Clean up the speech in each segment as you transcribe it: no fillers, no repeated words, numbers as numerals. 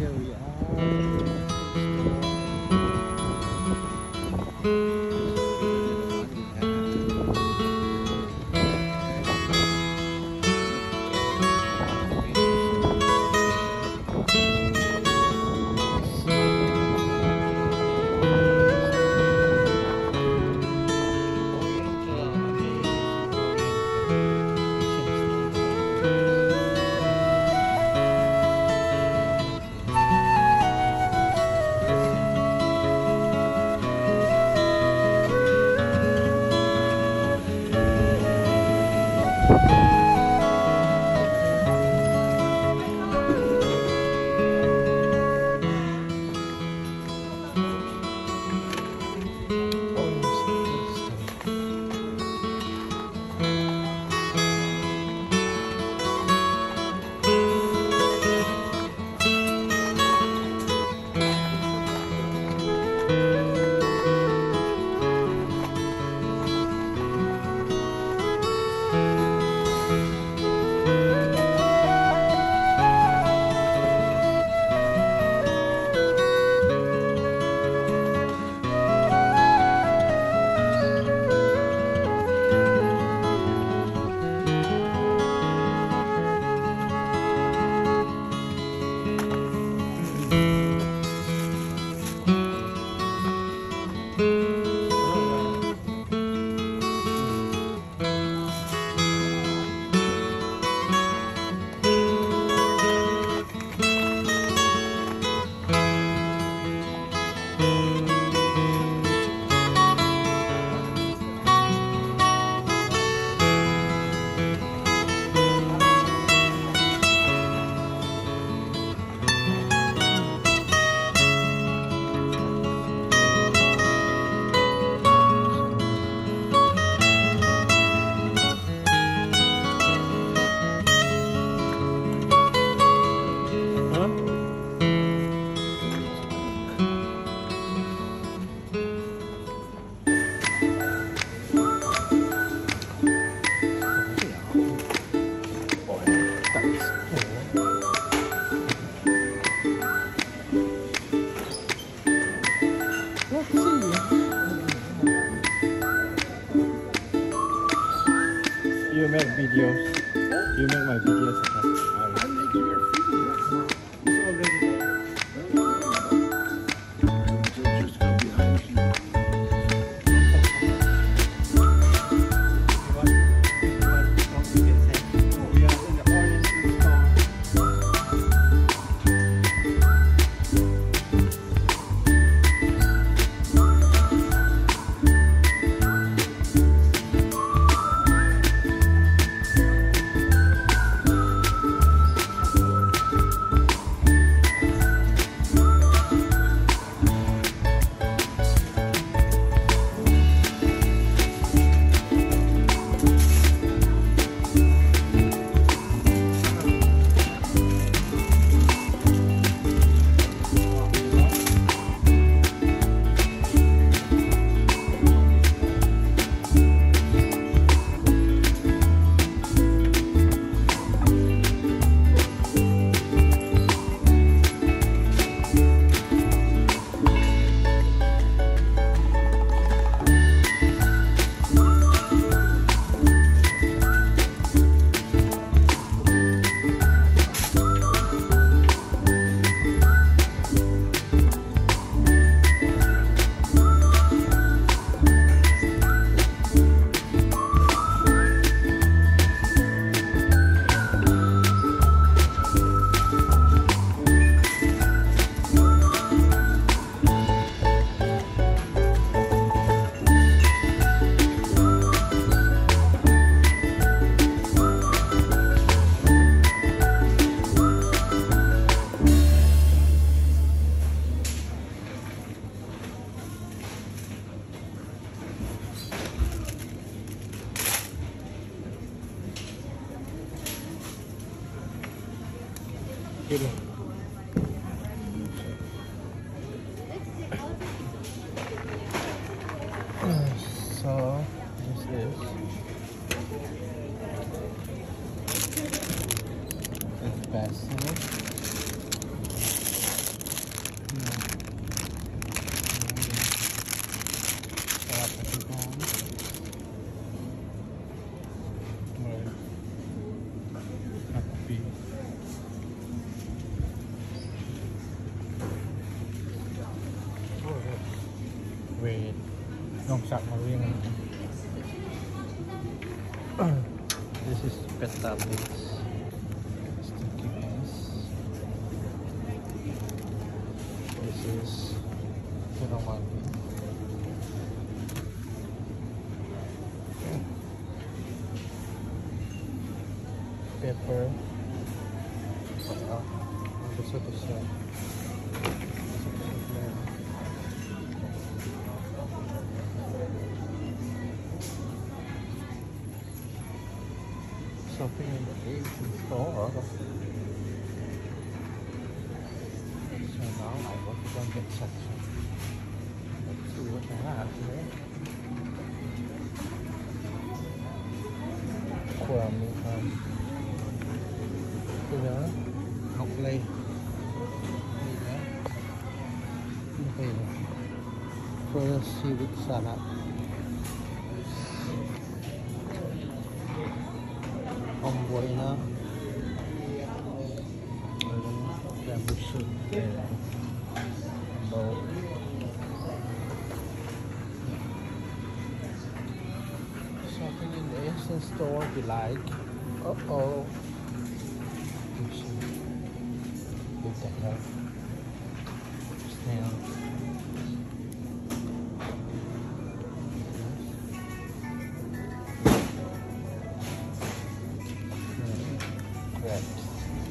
here we are. You make videos. You make my videos. I'm making your videos. It's already there. Just go behind you. We are in the Oriental store. So this is the bassinet. นอกจากมาเรียง This is peta base. Sticky beans. This is Kiramaki. Pepper. Gusto ko siya. Something in the Asian store. So now I go to the get section. Let's see what they have here. Kwame học lây for seaweed salad. Omboina bamboo soup bowl. Something in the Asian store you like. Uh-oh. What the hell? Snail. Crabs.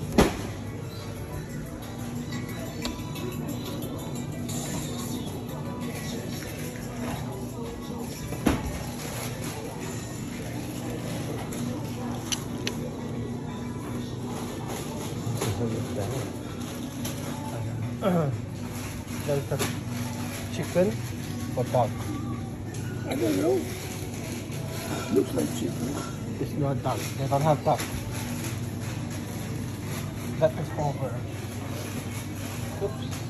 There's a chicken or duck. I don't know. Looks like chicken. It's not duck. They don't have duck. That is over. Oops.